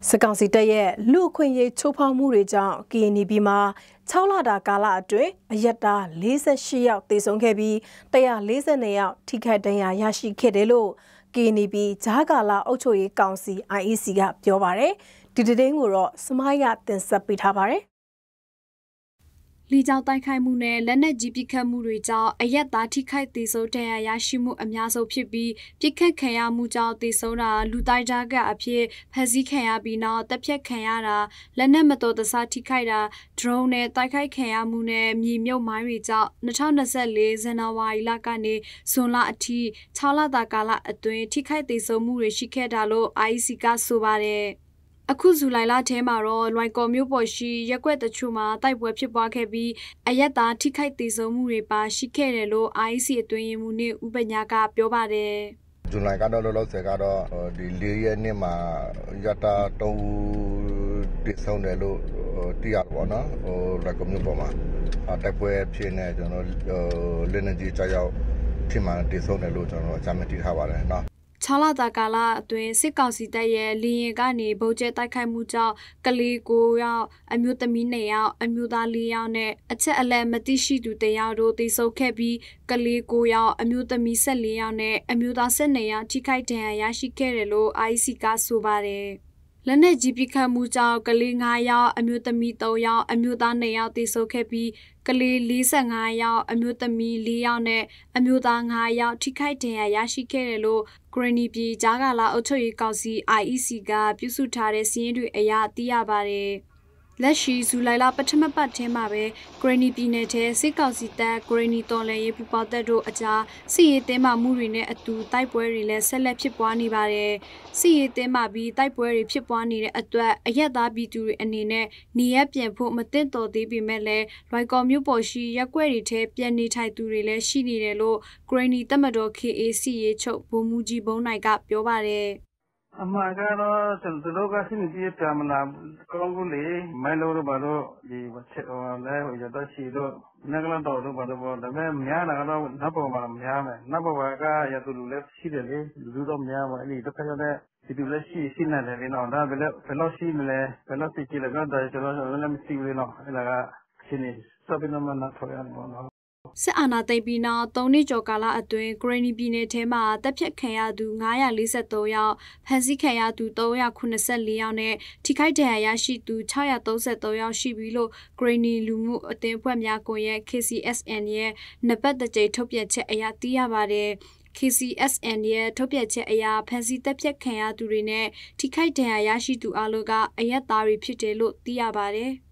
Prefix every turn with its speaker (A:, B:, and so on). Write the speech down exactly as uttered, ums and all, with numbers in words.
A: စကောင်စီတပ်ရဲ့လူခွင့်ရေးချိုးဖောက်မှုတွေကြောင့်ကရင်ပြည်မှာ၆လတာကာလအတွင်းအရက်သား၄၈ယောက်သေဆုံးခဲ့ပြီး၁၄၂ယောက်ထိခိုက်ဒဏ်ရာရရှိခဲ့တယ်လို့ကရင်ပြည်ဂျားကာလာအုပ်ချုပ်ရေးကောင်စီ I E C ကပြောပါတယ်ဒီသတင်းကိုတော့စမိုင်းကတင်ဆက်ပေးထားပါတယ်
B: လီကြောင်တိုက်ခိုက်မှုနဲ့လက်နက်ကြီးပစ်ခတ်မှုတွေကြောင့်အရက်သားထိခိုက်သေဆုံးဒဏ်ရာရရှိမှုအများဆုံးဖြစ်ပြီးပစ်ခတ်ခံရမှုကြောင့်သေဆုံးတာလူတိုက်တာကအဖြစ်ဖမ်းဆီးခံရပြီးနောက်တပ်ဖြတ်ခံရတာလက်နက်မတော်တဆထိခိုက်တာ drone နဲ့တိုက်ခိုက်ခံရမှုနဲ့မြေမြုပ်မိုင်းတွေကြောင့်၂၀၂၄ဇန်နဝါရီလကနေဇွန်လအထိ၆လတာကာလအတွင်းထိခိုက်သေဆုံးမှုတွေရှိခဲ့တာလို့ I E C ကဆိုပါတယ်အခုဇူလိုင်လထဲမှာတော့လွိုင်ကော်မြို့ပေါ်ရှိရက်ွက်တချို့မှာတိုက်ပွဲဖြစ်ပွားခဲ့ပြီးအရက်သားထိခိုက်သေဆုံးမှုတွေပါရှိခဲ့တယ်လို့ I E C အတွင်းမှုနဲ့ဥပညာကပြောပါတယ်
C: ဇူလိုင်ကတော့လောလောဆယ်ကတော့ဒီ၄ရက်နေ့မှာရတာတုံးတည်ဆုံးတယ်လို့သိရပါတော့နော်ဟိုလွိုင်ကော်မြို့ပေါ်မှာတိုက်ပွဲဖြစ်နေကျွန်တော်လက်နက်ကြီးကြောက်ရောက်ဖြစ်မှတည်ဆုံးတယ်လို့ကျွန်တော်အကြမ်းသိထားပါတယ်နော်
B: ၆လတာကာလအတွင်းစစ်ကောင်စီတပ်ရဲ့လီရင်ကနေဗုံးကျဲတိုက်ခိုက်မှုကြောင့်ကလေးကိုယောက်အမျိုးသမီးနှစ်ယောက်အမျိုးသားလေးယောက်နဲ့အချက်အလက်မသိရှိသူတယောက်တို့သေဆုံးခဲ့ပြီးကလေးကိုယောက်အမျိုးသမီး၁၄ယောက်နဲ့အမျိုးသား၁၂ယောက်ထိခိုက်ဒဏ်ရာရရှိခဲ့တယ်လို့ I E C ကဆိုပါတယ်လက်နက်ကြီးပစ်ခတ်မှုကြောင့်ကလေး၅ယောက်အမျိုးသမီး၃ယောက်အမျိုးသား၂ယောက်သေဆုံးခဲ့ပြီးကလေး၄၅ယောက်အမျိုးသမီး၄ယောက်နဲ့အမျိုးသား၅ယောက်ထိခိုက်ဒဏ်ရာရရှိခဲ့တယ်လို့ကရင်ပြည်ဂျားကာလာအုပ်ချုပ်ရေးကောင်စီ I E C ကပြုစုထားတဲ့စီးရင်တွေအရသိရပါတယ်လက်ရှိဇူလိုင်လပထမပတ်ထဲမှာပဲဂရနီပြည်နယ်ထဲစစ်ကောင်စီတပ်ဂရနီတော်လှန်ရေးပူပေါင်းတပ်တို့အကြားစစ်ရေးတင်းမာမှုတွေနဲ့အတူတိုက်ပွဲတွေလည်းဆက်လက်ဖြစ်ပွားနေပါတယ်စစ်ရေးတင်းမာပြီးတိုက်ပွဲတွေဖြစ်ပွားနေတဲ့အတွက်အရက်သားပြည်သူတွေအနေနဲ့နေရပြန်ဖို့မသင့်တော်သေးပေမဲ့လည်းလွိုင်ကော်မြို့ပေါ်ရှိရက်ွက်တွေထဲပြန်နေထိုင်သူတွေလည်းရှိနေတယ်လို့ဂရနီတပ်မတော် K A C ရေချုပ်ဗိုလ်မှူးကြီးဘုံနိုင်ကပြောပါတယ်
D: အမှန်ကတော့ကျွန်တော်တို့ကစီမီတီပြမလာကောင်းဘူးလေမိုင်လို့ဘာလို့ဒီချက်ဟောလဲရတော့ရှိတော့ငကလန်တော်တို့ဘာလို့ဒါပေမဲ့များတာကတော့နတ်ပေါ်မှာများမယ်နတ်ပေါ်ကရသူလူလည်းရှိတယ်လေလူတော့များမှာအဲ့ဒီတစ်ခါကျတဲ့ဒီလူလည်းရှိရှိနေတယ်လေနော်ဒါပဲလေဘယ်လိုရှိမလဲဘယ်လိုသိကြလဲတော့ကျွန်တော်လည်းမသိဘူးလေနော်အဲ့ဒါကရှင်းနေစပင်းမနာထော်ရအောင်နော်
B: စစ်အာဏာသိမ်းပြီးနောက်၃နှစ်ကျော်ကာလအတွင်းဂရနီပြည်နယ်ထဲမှာတပ်ဖြတ်ခံရသူ၅၄၃ယောက်ဖမ်းဆီးခံရသူ၃၇၄ယောက်နဲ့ထိခိုက်ဒဏ်ရာရရှိသူ၆၃၃ယောက်ရှိပြီလို့ဂရနီလူမှုအသင်းအဖွဲ့များကွန်ရက် K C S N ရဲ့နှစ်ပတ်တကြိမ်ထုတ်ပြန်ချက်အရသိရပါတယ်K C S N ရဲ့ထုတ်ပြန်ချက်အရဖမ်းဆီးတပ်ဖြတ်ခံရသူတွေနဲ့ထိခိုက်ဒဏ်ရာရရှိသူအလုံးကအရက်သားတွေဖြစ်တယ်လို့သိရပါတယ်